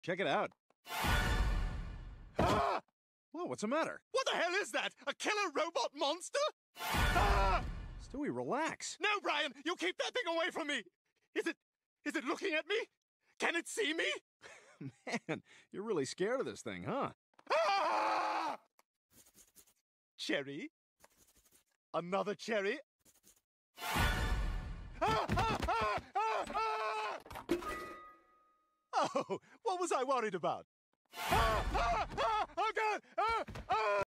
Check it out. Ah! Whoa, what's the matter? What the hell is that? A killer robot monster? Ah! Stewie, relax. No, Brian, you keep that thing away from me. Is it looking at me? Can it see me? Man, you're really scared of this thing, huh? Ah! Cherry? Another cherry? Ah, ah, ah, ah, ah! Oh, what was I worried about? Ah, ah, ah, oh God! Ah, ah!